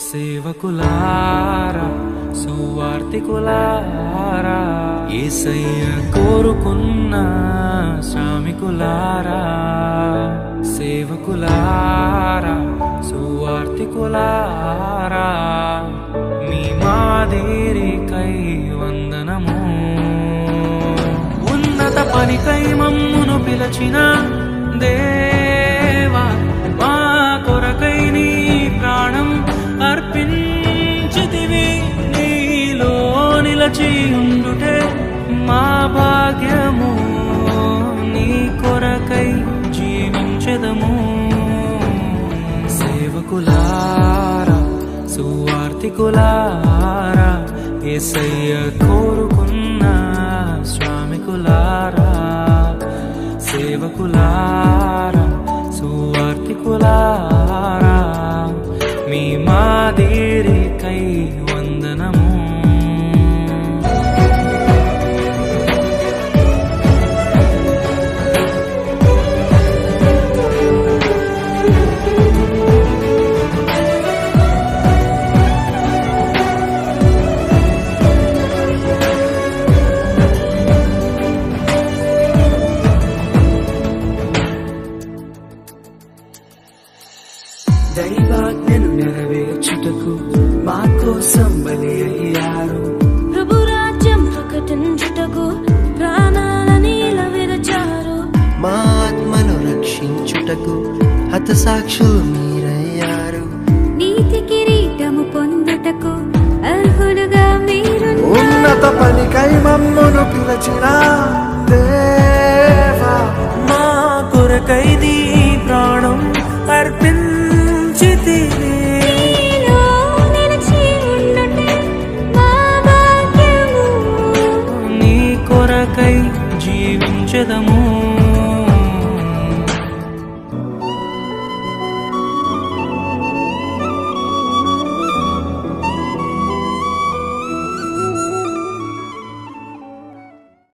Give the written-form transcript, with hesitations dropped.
సేవకులారా సువార్తికులారా యేసయ్య కోరుకున్న శ్రామికులారా సేవకులారా సువార్తికులారా మీ మాదిరికై వందనము ఉన్నత పనికై మమ్మును పిలచిన దేవా మా కొరకై నీ ప్రాణం అర్పించితివి నీలో నిలచి ఉండుటే మా భాగ్యము నీ కొరకై జీవించెదము సేవకులారా సువార్తికులారా యేసయ్య కోరుకున్న శ్రామికులారా సేవకులారా సువార్తికులారా మీ మాదిరికై వందనము దైవాజ్ఞను నెరవేర్చుటకు మా కోసం బలి అయ్యారు ప్రభు రాజ్యం ప్రకటించుటకు ప్రాణాలని విరచారు మా ఆత్మను రక్షించుటకు హతసాక్షులు మీరయ్యారు నీతి కిరీటము పొందుటకు అర్హులుగా మీరు ఉన్నత పనికై మమ్మును పిలచిన